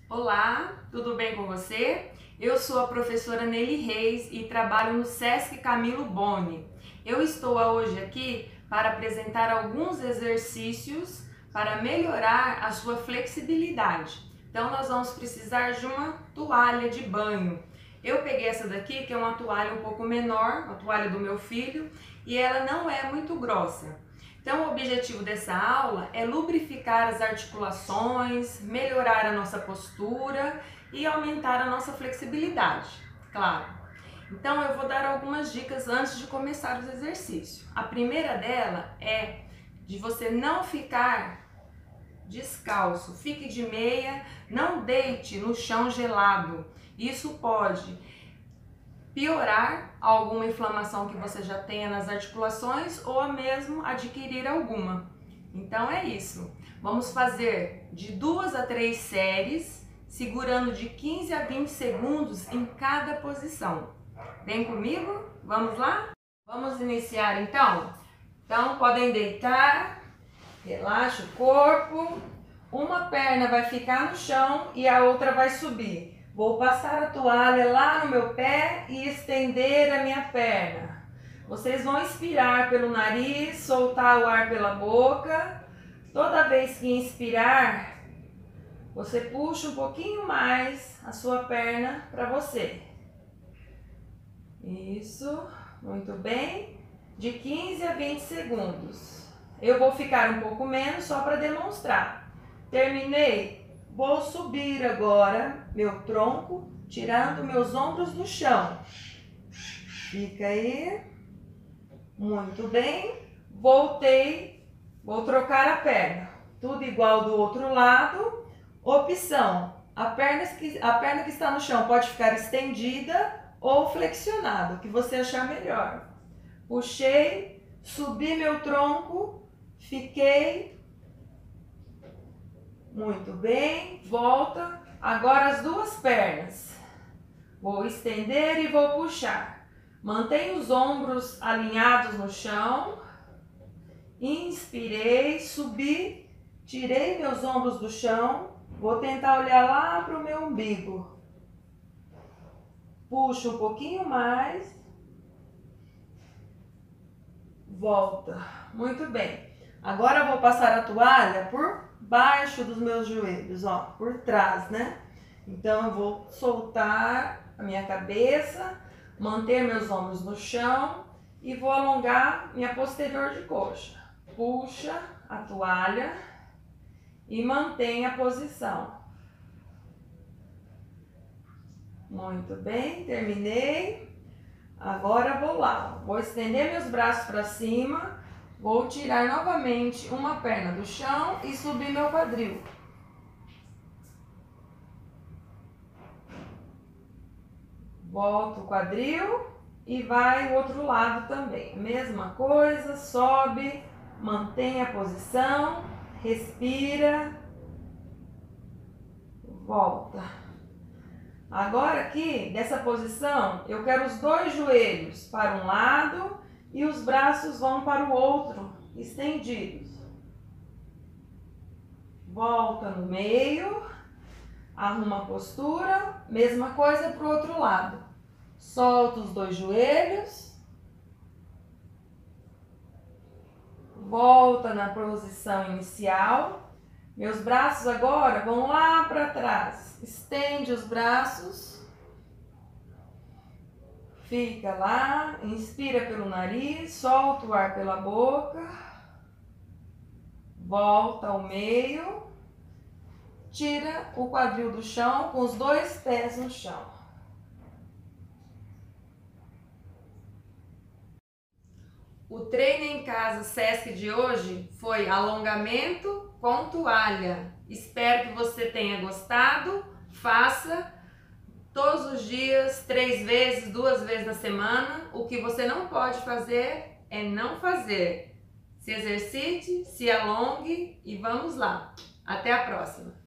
Olá, tudo bem com você? Eu sou a professora Nelly Reis e trabalho no Sesc Camilo Boni. Eu estou hoje aqui para apresentar alguns exercícios para melhorar a sua flexibilidade. Então nós vamos precisar de uma toalha de banho. Eu peguei essa daqui, que é uma toalha um pouco menor, a toalha do meu filho, e ela não é muito grossa. Então, o objetivo dessa aula é lubrificar as articulações, melhorar a nossa postura e aumentar a nossa flexibilidade, claro. Então, eu vou dar algumas dicas antes de começar os exercícios. A primeira dela é de você não ficar descalço, fique de meia, não deite no chão gelado. Isso pode piorar alguma inflamação que você já tenha nas articulações ou mesmo adquirir alguma. Então é isso. Vamos fazer de 2 a 3 séries, segurando de 15 a 20 segundos em cada posição. Vem comigo? Vamos lá? Vamos iniciar então? Então podem deitar, relaxa o corpo, uma perna vai ficar no chão e a outra vai subir. Vou passar a toalha lá no meu pé e estender a minha perna. Vocês vão inspirar pelo nariz, soltar o ar pela boca. Toda vez que inspirar, você puxa um pouquinho mais a sua perna para você. Isso, muito bem. De 15 a 20 segundos. Eu vou ficar um pouco menos só para demonstrar. Terminei. Vou subir agora meu tronco, tirando meus ombros do chão. Fica aí. Muito bem. Voltei. Vou trocar a perna. Tudo igual do outro lado. Opção. A perna que está no chão pode ficar estendida ou flexionada, o que você achar melhor. Puxei, subi meu tronco, fiquei. Muito bem, volta. Agora as duas pernas. Vou estender e vou puxar. Mantenha os ombros alinhados no chão. Inspirei, subi, tirei meus ombros do chão. Vou tentar olhar lá para o meu umbigo. Puxo um pouquinho mais. Volta. Muito bem. Agora eu vou passar a toalha por baixo dos meus joelhos, ó, por trás, né? Então eu vou soltar a minha cabeça, manter meus ombros no chão e vou alongar minha posterior de coxa. Puxa a toalha e mantém a posição. Muito bem, terminei. Agora vou lá, vou estender meus braços para cima. Vou tirar novamente uma perna do chão e subir meu quadril. Volto o quadril e vai o outro lado também. Mesma coisa, sobe, mantém a posição, respira, volta. Agora aqui, dessa posição, eu quero os dois joelhos para um lado e os braços vão para o outro, estendidos. Volta no meio, arruma a postura, mesma coisa para o outro lado. Solta os dois joelhos, volta na posição inicial. Meus braços agora vão lá para trás, estende os braços. Fica lá, inspira pelo nariz, solta o ar pela boca, volta ao meio, tira o quadril do chão com os dois pés no chão. O treino em casa Sesc de hoje foi alongamento com toalha. Espero que você tenha gostado, faça todos os dias, 3 vezes, 2 vezes na semana. O que você não pode fazer é não fazer. Se exercite, se alongue e vamos lá. Até a próxima!